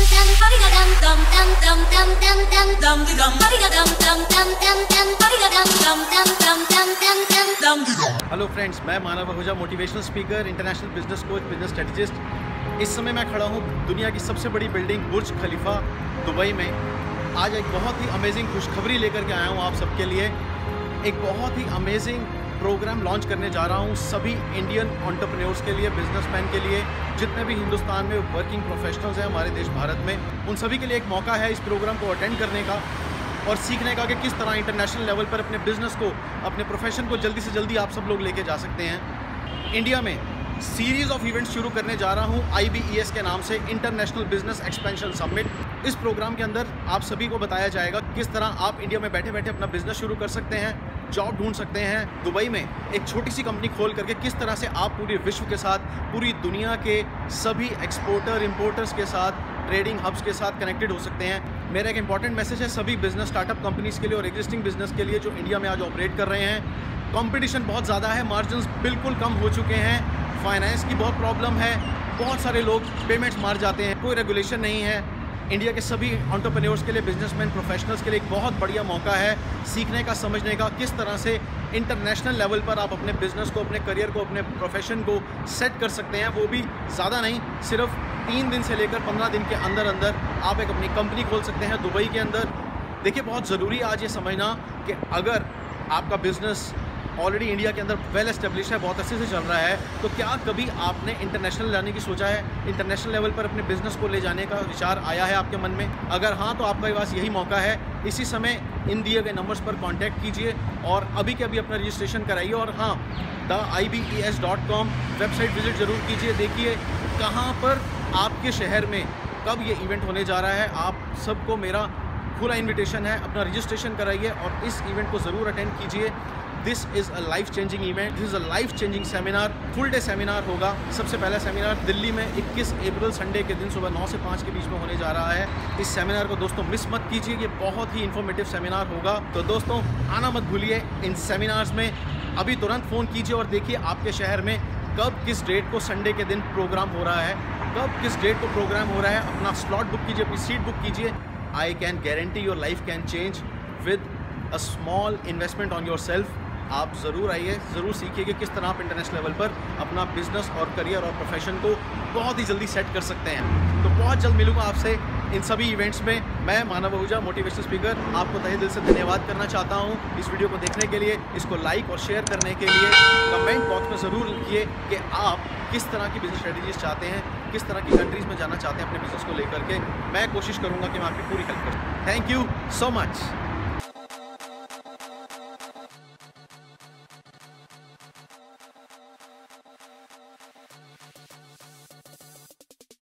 Hello friends, मैं Manav Ahuja, motivational speaker, international business coach, business strategist. इस समय मैं खड़ा हूँ दुनिया की सबसे बड़ी बिल्डिंग बुर्ज खलीफा दुबई में। आज एक बहुत ही अमेजिंग खुशखबरी लेकर के आया हूँ आप सबके लिए। एक बहुत ही अमेजिंग प्रोग्राम लॉन्च करने जा रहा हूँ सभी इंडियन एंटरप्रेन्योर्स के लिए, बिजनेसमैन के लिए, जितने भी हिंदुस्तान में वर्किंग प्रोफेशनल्स हैं हमारे देश भारत में, उन सभी के लिए एक मौका है इस प्रोग्राम को अटेंड करने का और सीखने का कि किस तरह इंटरनेशनल लेवल पर अपने बिजनेस को, अपने प्रोफेशन को जल्दी से जल्दी आप सब लोग लेके जा सकते हैं। इंडिया में सीरीज़ ऑफ इवेंट्स शुरू करने जा रहा हूँ IBES के नाम से, इंटरनेशनल बिजनेस एक्सपेंशन समिट। इस प्रोग्राम के अंदर आप सभी को बताया जाएगा किस तरह आप इंडिया में बैठे बैठे अपना बिजनेस शुरू कर सकते हैं, जॉब ढूंढ सकते हैं दुबई में, एक छोटी सी कंपनी खोल करके किस तरह से आप पूरे विश्व के साथ, पूरी दुनिया के सभी एक्सपोर्टर इंपोर्टर्स के साथ, ट्रेडिंग हब्स के साथ कनेक्टेड हो सकते हैं। मेरा एक इंपॉर्टेंट मैसेज है सभी बिजनेस स्टार्टअप कंपनीज के लिए और एग्जिस्टिंग बिजनेस के लिए जो इंडिया में आज ऑपरेट कर रहे हैं। कंपटीशन बहुत ज़्यादा है, मार्जिन्स बिल्कुल कम हो चुके हैं, फाइनेंस की बहुत प्रॉब्लम है, बहुत सारे लोग पेमेंट्स मार जाते हैं, कोई रेगुलेशन नहीं है। इंडिया के सभी एंटरप्रेन्योर्स के लिए, बिजनेसमैन प्रोफेशनल्स के लिए एक बहुत बढ़िया मौका है सीखने का, समझने का, किस तरह से इंटरनेशनल लेवल पर आप अपने बिजनेस को, अपने करियर को, अपने प्रोफेशन को सेट कर सकते हैं। वो भी ज़्यादा नहीं, सिर्फ 3 दिन से लेकर 15 दिन के अंदर अंदर आप एक अपनी कंपनी खोल सकते हैं दुबई के अंदर। देखिए, बहुत ज़रूरी है आज ये समझना कि अगर आपका बिजनेस ऑलरेडी इंडिया के अंदर वेल एस्टेब्लिश है, बहुत अच्छे से चल रहा है, तो क्या कभी आपने इंटरनेशनल जाने की सोचा है? इंटरनेशनल लेवल पर अपने बिजनेस को ले जाने का विचार आया है आपके मन में? अगर हाँ, तो आपके पास यही मौका है। इसी समय इन दिए गए नंबर्स पर कांटेक्ट कीजिए और अभी के अभी अपना रजिस्ट्रेशन कराइए। और हाँ, theibes.com वेबसाइट विजिट ज़रूर कीजिए, देखिए कहाँ पर आपके शहर में कब ये इवेंट होने जा रहा है। आप सबको मेरा खुला इन्विटेशन है, अपना रजिस्ट्रेशन कराइए और इस इवेंट को ज़रूर अटेंड कीजिए। This is a life changing event, this is a life changing seminar. Full day seminar होगा। सबसे पहला सेमिनार दिल्ली में 21 अप्रैल संडे के दिन सुबह 9 से 5 के बीच में होने जा रहा है। इस सेमिनार को दोस्तों मिस मत कीजिए, ये बहुत ही इन्फॉर्मेटिव सेमिनार होगा। तो दोस्तों, आना मत भूलिए इन सेमिनार्स में। अभी तुरंत फ़ोन कीजिए और देखिए आपके शहर में कब किस डेट को, संडे के दिन प्रोग्राम हो रहा है, कब किस डेट को प्रोग्राम हो रहा है। अपना स्लॉट बुक कीजिए, अपनी सीट बुक कीजिए। I can guarantee your life can change with a small investment on yourself. आप ज़रूर आइए, ज़रूर सीखिए कि किस तरह आप इंटरनेशनल लेवल पर अपना बिजनेस और करियर और प्रोफेशन को बहुत ही जल्दी सेट कर सकते हैं। तो बहुत जल्द मिलूंगा आपसे इन सभी इवेंट्स में। मैं मानव आहूजा, मोटिवेशनल स्पीकर, आपको तहे दिल से धन्यवाद करना चाहता हूँ इस वीडियो को देखने के लिए, इसको लाइक और शेयर करने के लिए। कमेंट बॉक्स में ज़रूर लिखिए कि आप किस तरह की बिजनेस स्ट्रेटजीज चाहते हैं, किस तरह की कंट्रीज़ में जाना चाहते हैं अपने बिजनेस को लेकर के। मैं कोशिश करूँगा कि मैं आपकी पूरी हेल्प करूँ। Thank you so much.